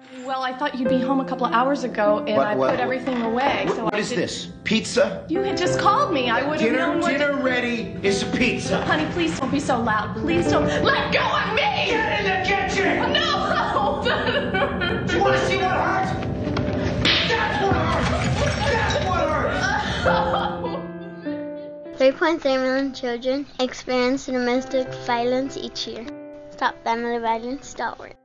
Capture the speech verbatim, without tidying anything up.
Well, I thought you'd be home a couple of hours ago, and What- I what- put everything away. What, so what I is did- this? Pizza? You had just called me. I would have Dinner, known what. dinner ready is pizza. Honey, please don't be so loud. Please don't. Let go of me! Get in the kitchen! No! That hurts. Do you want to see what hurts? That's what hurts! That's what hurts! three point three million children experience domestic violence each year. Stop family violence dot org.